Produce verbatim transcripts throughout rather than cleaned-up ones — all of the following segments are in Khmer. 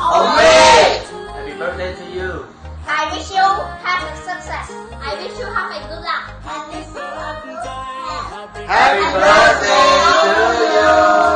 Happy birthday to you. I wish you have success. I wish you have a good luck. I wish you a good health. Happy birthday to you.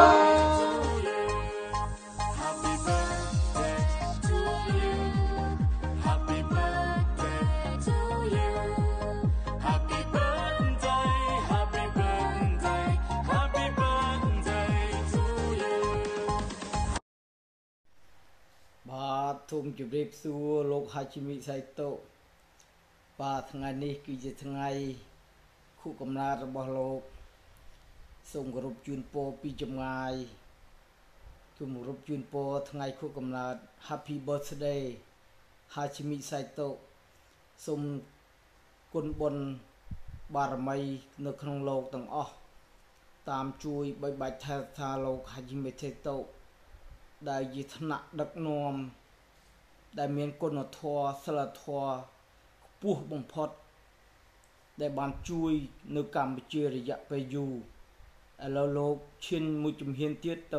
Thum chụp điệp xua lục Hajime Saito và ngày nay kỳ dịch ngày khu cầm la ra bỏ lục送 group chuyên po pi chấm ngày cùng group chuyên po ngày khu cầm la Happy Birthday Hajime Saito សូមគុណបុណ្យបារមីនៅក្នុងលោកទាំងអស់តាមជួយបីបាច់ថែរក្សាលោក Hajime Saito ដែលជាឋានៈដឹកនាំដែលមានគុណធម៌សិលធម៌ខ្ពស់បំផុតដែលបានជួយនៅកម្ពុជារយៈពេលយូរឥឡូវលោកឈានមួយជំហានទៀតទៅ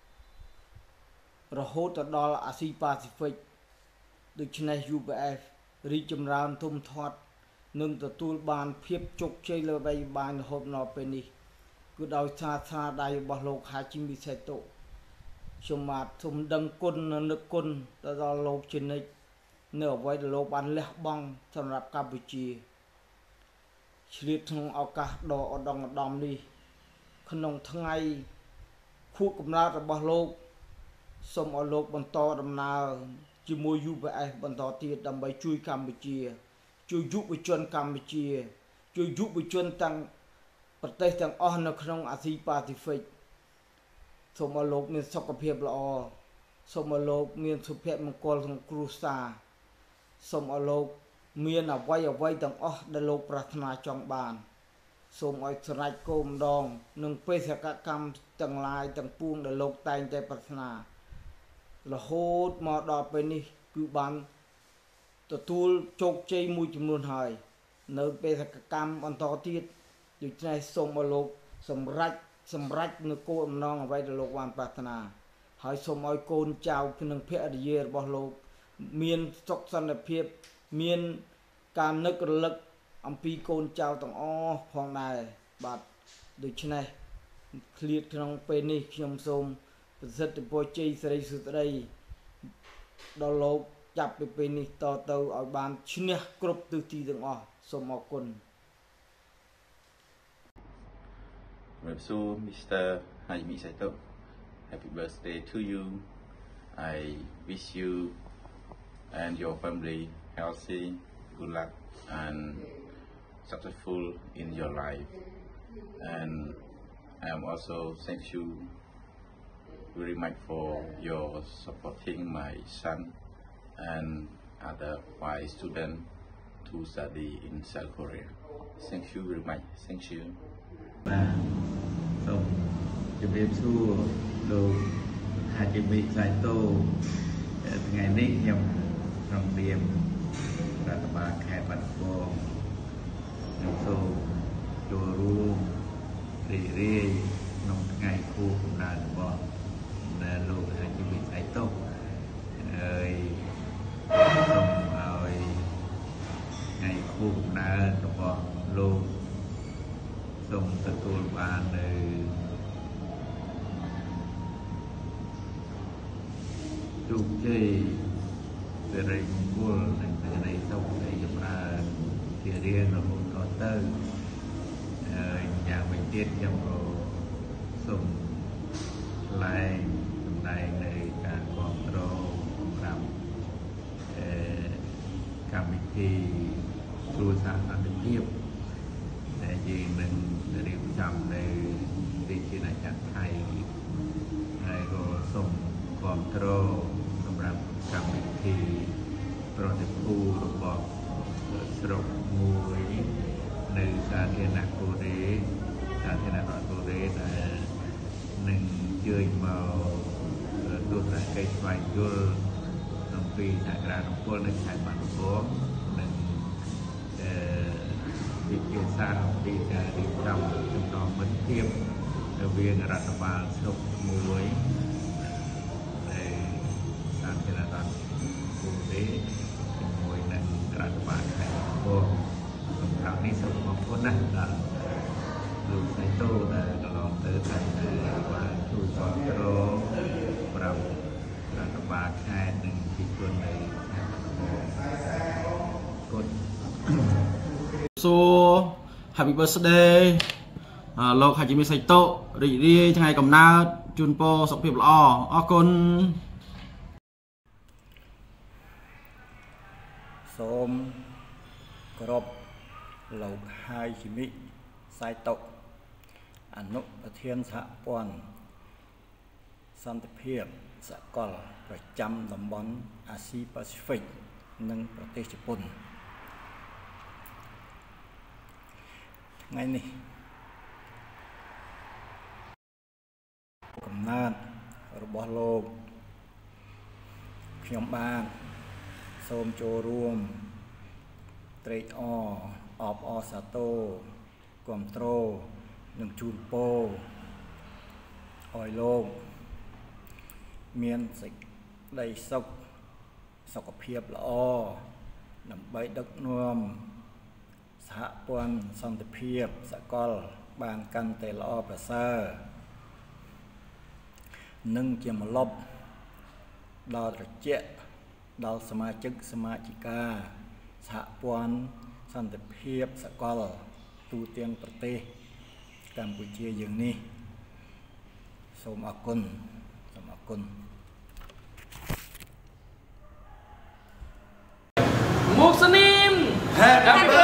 រហូតទៅដល់អាស៊ីប៉ាស៊ីហ្វិកដូច្នេះ U P F រីកចម្រើនធំធាត់នឹងទទួលបានភាពជោគជ័យលើបីបានរហូតដល់ពេលនេះគឺដោយសារស្នាដៃរបស់លោក Hajime Saito ខ្ញុំបាទសូមដឹងគុណនិងនឹកគុណទៅដល់លោកជានិច្ចនៅអ្វីដែលលោកបានលះបង់សម្រាប់កម្ពុជាឆ្លៀតក្នុងឱកាសដ៏ឧត្តមឧត្តមនេះក្នុងថ្ងៃខួបកំណើតរបស់លោកសូមឲ្យលោកបន្តដំណើរជាមួយ U P F បន្តទៀតដើម្បីជួយកម្ពុជាជួយយុវជនកម្ពុជាជួយយុវជនទាំងប្រទេសទាំងអស់នៅក្នុងអាស៊ីប៉ាស៊ីហ្វិកសូមឲ្យលោកមានសុខភាពល្អសូមឲ្យលោកមានសុភមង្គលក្នុងគ្រួសារសូមឲ្យលោកមានអ្វីអ្វីទាំងអស់ដែលលោកប្រាថ្នាចង់បានសូមឲ្យស្រេចគោលម្ដងនិងបេសកកម្មទាំងឡាយទាំងពួងដែលលោកតែងតែប្រាថ្នារហូតមកដល់ពេលនេះគឺបានទទួលជោគជ័យមួយចំនួនហើយនៅបេសកកម្មបន្តទៀតដូច្នេះសូមឲ្យលោកសម្រេចសម្រេចនៅគោលអំណងអ្វីដែលលោកបានប្រាថ្នាហើយសូមឲ្យកូនចៅនិងភរិយារបស់លោកមានសុខសន្តិភាពមានការនឹករលឹកអំពីកូនចៅទាំងអស់ផងដែរបាទដូច្នេះឃ្លាតក្នុងពេលនេះខ្ញុំសូមប្រសិទ្ធពរជ័យសិរីសុស្ដីដល់លោកចាប់ពីពេលនេះតទៅឲ្យបានឈ្នះគ្រប់ទិសទីទាំងអស់សូមអរគុណ So, Mister Hajime Saito, happy birthday to you. I wish you and your family healthy, good luck, and successful in your life. And I am also thank you very much for your supporting my son and other five students to study in South Korea. Thank you very much. Thank you. សូមជម្រាបសួរលោក Hajime Saito ថ្ងៃនេះខ្ញុំក្នុងនាមរដ្ឋបាលខេត្តបាត់ដំបងខ្ញុំសូមចូលរួមរីករាយក្នុងថ្ងៃខួបកំណើតរបស់លោក Hajime Saito ហើយសូមឲ្យថ្ងៃខួបកំណើតរបស់លោកសូមទទួលបាននៅជោគជ័យសិរីមង្គលនិងសេចក្តីសុខនៃចម្រើនជារៀងរហូតតទៅហើយយ៉ាងវិញទៀតខ្ញុំក៏សូមថ្លែងសម្ដែងនៅការគ្រប់គ្រងសម្រាប់កម្មវិធីគ្រួសារសន្តិភាពដែលយើងនឹងរៀបចំនៅរាជាណាចក្រថៃហើយក៏សូមគ្រប់គ្រងសម្រាប់កម្មវិធីប្រតិភូរបស់ស្រុកមួយនៅសាធារណរដ្ឋកូរ៉េសាធារណរដ្ឋកូរ៉េដែលនឹងជើញមកទស្សនកិច្ចស្វែងយល់អំពីសហការរំពន្ធនៅខេត្តបាត់ដំបងនិងវិជាសាស្ត្រអំពីការរៀបចំចំណងមិត្តភាពរវាងរដ្ឋបាលស្រុកមួយដែលសាជាណាដល់គូទេជាមួយនឹងរដ្ឋបាលខេត្តកំពតក្នុងคราวនេះសូមអរគុណណាស់ដល់លោកសៃតូដែលកន្លងទៅតែបានជួយគ្រប់គ្រងប្រាប់រដ្ឋបាលខេត្តនិងប្រជាជននៅខេត្តកំពតគុណសួរ Happy Birthday លោក Hajime Saito រីករាយថ្ងៃកំណើតជូនពរសុខភាពល្អអរគុណសូមគោរពលោក Hajime Saito អនុប្រធានសហព័ន្ធសន្តិភាពសកលប្រចាំតំបន់អាស៊ីប៉ាស៊ីហ្វិកនិងប្រទេសជប៉ុនថ្ងៃនេះកំណើតរបស់លោកខ្ញុំបានសូមចូលរួមត្រេកអរអបអរសាទរគាំទ្រនិងជូនពរឲ្យលោកមានសេចក្តីសុខសុខភាពល្អដើម្បីដឹកនាំសហព័ន្ធសន្តិភាពសកលបានកាន់តែល្អប្រសើរនិងជាម្លប់ដល់ត្រជាក់ដល់សមាជិកសមាជិកាសហព័ន្ធសន្តិភាពសកលទូទាំងប្រទេសកម្ពុជាយើងនេះសូមអរគុណសូមអរគុណ Muslim Happy